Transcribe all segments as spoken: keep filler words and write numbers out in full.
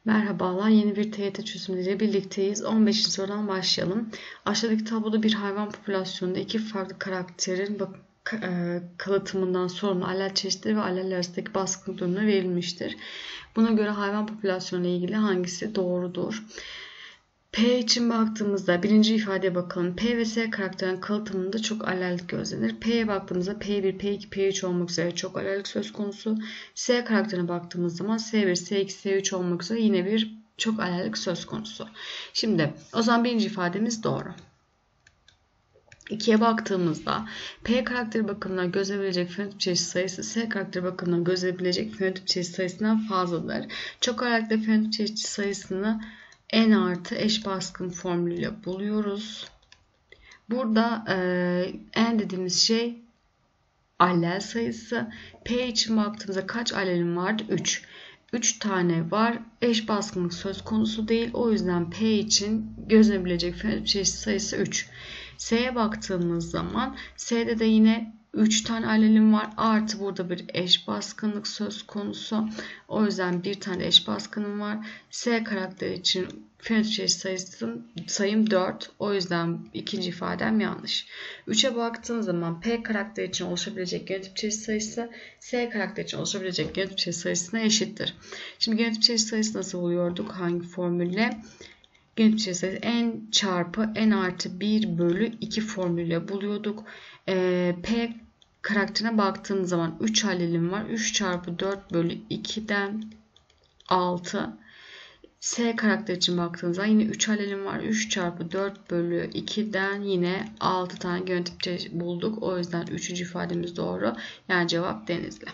Merhabalar, yeni bir T Y T çözümleriyle birlikteyiz. on beşinci sorudan başlayalım. Aşağıdaki tabloda bir hayvan popülasyonunda iki farklı karakterin kalıtımından sorumlu allel çeşitleri ve alleller arasındaki baskı durumuna verilmiştir. Buna göre hayvan popülasyonu ile ilgili hangisi doğrudur? P için baktığımızda birinci ifadeye bakalım. P ve S karakterinin kalıtımında çok allellik gözlenir. P'ye baktığımızda P bir, P iki, P üç olmak üzere çok allellik söz konusu. S karakterine baktığımız zaman S bir, S iki, S üç olmak üzere yine bir çok allellik söz konusu. Şimdi o zaman birinci ifademiz doğru. ikiye baktığımızda P karakteri bakımından gözlenebilecek fenotip çeşit sayısı S karakteri bakımından gözlenebilecek fenotip çeşit sayısından fazladır. Çok allellikte fenotip çeşit sayısını n artı eş baskın formülüyle buluyoruz. Burada e, n dediğimiz şey allel sayısı. P için baktığımızda kaç allelim vardı? üç. üç tane var. Eş baskınlık söz konusu değil. O yüzden P için gözlenebilecek fenotip çeşit sayısı üç. S'ye baktığımız zaman S'de de yine üç tane allelim var. Artı burada bir eş baskınlık söz konusu. O yüzden bir tane eş baskınım var. S karakteri için fenotip çeşit sayısım, sayım dört. O yüzden ikinci ifadem yanlış. üçe baktığım zaman P karakteri için oluşabilecek genotip çeşit sayısı S karakteri için oluşabilecek genotip çeşit sayısına eşittir. Şimdi genotip çeşit sayısı nasıl buluyorduk? Hangi formülle? Genotip çeşit sayısı n çarpı n artı bir bölü iki formülüyle buluyorduk. Ee, P karakterine baktığım zaman üç allelim var. üç çarpı dört bölü ikiden altı. S karakter için baktığınızda yine üç allelim var. üç çarpı dört bölü ikiden yine altı tane genotip bulduk. O yüzden üçüncü ifademiz doğru. Yani cevap Denizli.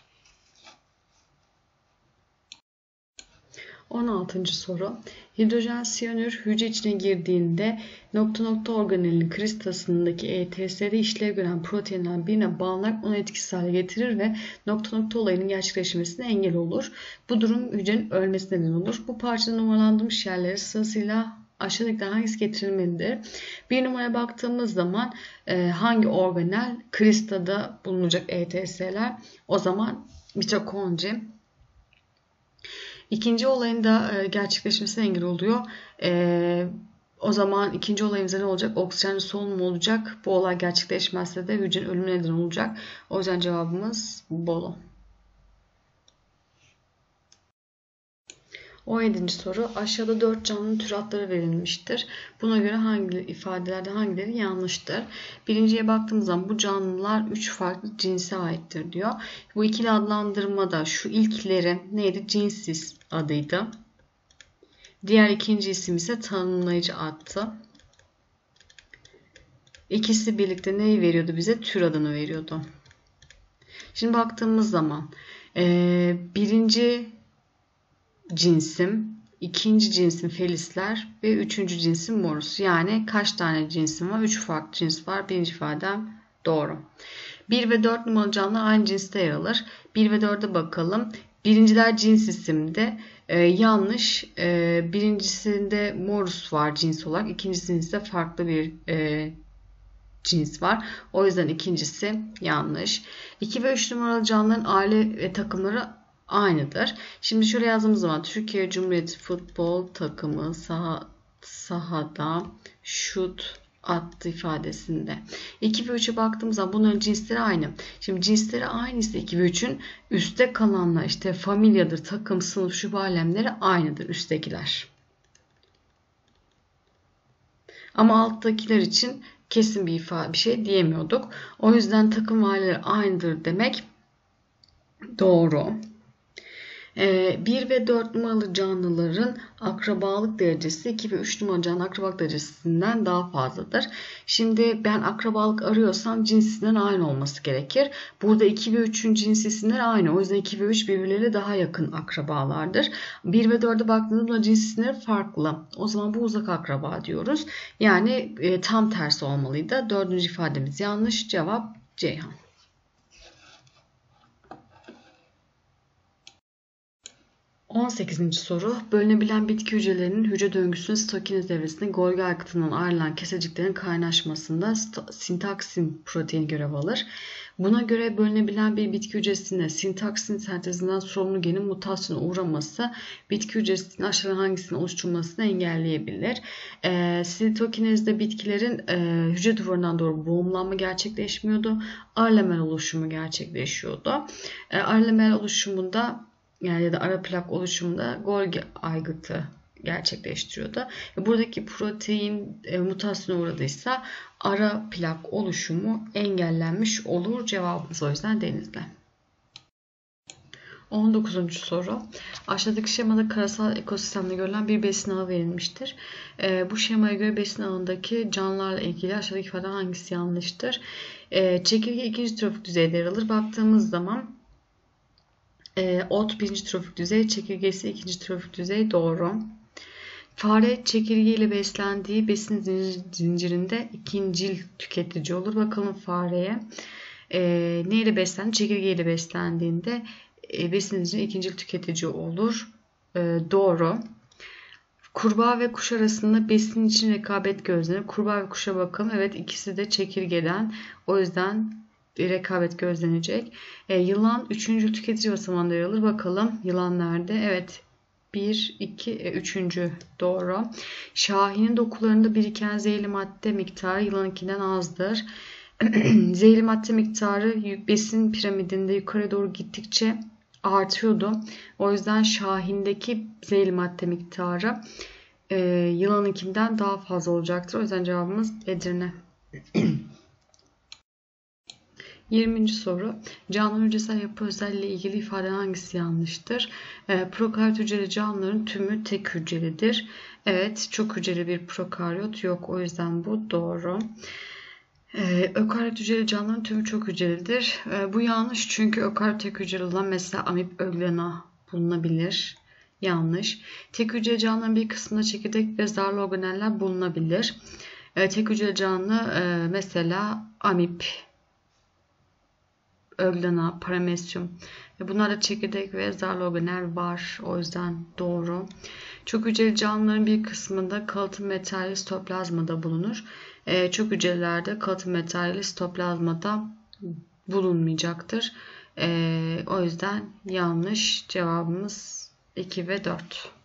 on altıncı soru. Hidrojen siyanür hücre içine girdiğinde nokta nokta organelinin kristasındaki E T S'de işlev gören proteinlerden birine bağlanarak onu etkisiz hale getirir ve nokta nokta olayının gerçekleşmesine engel olur. Bu durum hücrenin ölmesine neden olur. Bu parçada numaralandırılmış yerlere sırasıyla aşağıdakilerden hangisi getirilmelidir? Bir numaraya baktığımız zaman e, hangi organel kristada bulunacak E T S'ler? O zaman mitokondri. İkinci olayın da gerçekleşmesine engel oluyor. Ee, o zaman ikinci olayımızda ne olacak? Oksijen solunum olacak. Bu olay gerçekleşmezse de hücrenin ölümüne neden olacak. O yüzden cevabımız Bolu. on yedinci soru. Aşağıda dört canlının tür adları verilmiştir. Buna göre hangi ifadelerde hangileri yanlıştır? Birinciye baktığımız zaman bu canlılar üç farklı cinse aittir diyor. Bu ikili adlandırmada şu ilkleri neydi? Cinsiz adıydı. Diğer ikinci isim ise tanımlayıcı addı. İkisi birlikte neyi veriyordu bize? Tür adını veriyordu. Şimdi baktığımız zaman ee, birinci cinsim, ikinci cinsim felisler ve üçüncü cinsim morus. Yani kaç tane cinsim var? üç farklı cins var. Birinci ifadem doğru. bir ve dört numaralı canlılar aynı cinste yer alır. bir ve dörde bakalım. Birinciler cins isimde. Ee, yanlış. Ee, birincisinde morus var cins olarak. İkincisinde farklı bir e, cins var. O yüzden ikincisi yanlış. iki ve üç numaralı canlıların aile ve takımları aynıdır. Şimdi şöyle yazdığımız zaman Türkiye Cumhuriyeti futbol takımı saha, sahada şut attı ifadesinde. iki ve üçe baktığımız zaman bunların cinsleri aynı. Şimdi cinsleri aynı ise iki ve üçün üstte kalanlar işte familyadır, takım, sınıf, şub alemleri aynıdır üsttekiler. Ama alttakiler için kesin bir ifade bir şey diyemiyorduk. O yüzden takım aileleri aynıdır demek doğru. bir ve dört numaralı canlıların akrabalık derecesi iki ve üç numaralı canlı akrabalık derecesinden daha fazladır. Şimdi ben akrabalık arıyorsam cinsinden aynı olması gerekir. Burada iki ve üçün cins isimleri aynı. O yüzden iki ve üç birbirleriyle daha yakın akrabalardır. bir ve dörde baktığımızda cins isimleri farklı. O zaman bu uzak akraba diyoruz. Yani e, tam tersi olmalıydı. Dördüncü ifademiz yanlış. Cevap Ceyhan. on sekizinci soru. Bölünebilen bitki hücrelerinin hücre döngüsünün sitokinez devresinde Golgi aygıtından ayrılan keseciklerin kaynaşmasında sintaksin proteini görev alır. Buna göre bölünebilen bir bitki hücresinde sintaksin sentezinden sorumlu genin mutasyona uğraması bitki hücresinin aşağıdan hangisinin oluşturulmasını engelleyebilir. E, sitokinezde bitkilerin e, hücre duvarından doğru boğumlanma gerçekleşmiyordu. Arlamel oluşumu gerçekleşiyordu. E, arlamel oluşumunda yani ya da ara plak oluşumunda Golgi aygıtı gerçekleştiriyordu. Buradaki protein e, mutasyona uğradıysa ara plak oluşumu engellenmiş olur. Cevabımız o yüzden Denizli. on dokuzuncu soru. Aşağıdaki şemada karasal ekosistemde görülen bir besin ağı verilmiştir. E, bu şemaya göre besin ağındaki canlılarla ilgili aşağıdaki ifadelerden hangisi yanlıştır? E, çekirge ikinci trofik düzeyde yer alır. Baktığımız zaman e, ot birinci trofik düzey, çekirgesi ikinci trofik düzey doğru. Fare çekirge ile beslendiği besin zincirinde ikincil tüketici olur. Bakalım fareye e, ne ile beslendi? Çekirge ile beslendiğinde e, besin zincirinde ikincil tüketici olur. E, doğru. Kurbağa ve kuş arasında besin için rekabet gözlenir. Kurbağa ve kuşa bakalım. Evet, ikisi de çekirgeden. O yüzden rekabet gözlenecek. E, yılan üçüncü tüketici basamağında yer alır. Bakalım yılan nerede? Evet. bir, iki, üçüncü doğru. Şahinin dokularında biriken zehirli madde miktarı yılanınkinden azdır. Zehirli madde miktarı besin piramidinde yukarı doğru gittikçe artıyordu. O yüzden Şahin'deki zehirli madde miktarı e, yılanınkinden daha fazla olacaktır. O yüzden cevabımız Edirne. yirminci soru. Canlı hücresel yapı özelliği ilgili ifade hangisi yanlıştır? E, prokaryot hücreli canlıların tümü tek hücrelidir. Evet, çok hücreli bir prokaryot yok. O yüzden bu doğru. E, ökaryot hücreli canlıların tümü çok hücrelidir. E, bu yanlış çünkü ökaryot tek hücreli olan mesela amip öglena bulunabilir. Yanlış. Tek hücreli canlıların bir kısmında çekirdek ve zarlı organeller bulunabilir. E, tek hücreli canlı e, mesela amip, öglena, paramesyum. Bunlarda çekirdek ve zarlı organel var. O yüzden doğru. Çok hücreli canlıların bir kısmında kalıtım materyali sitoplazmada bulunur. Ee, çok hücrelerde kalıtım materyali sitoplazmada bulunmayacaktır. Ee, o yüzden yanlış. Cevabımız iki ve dört.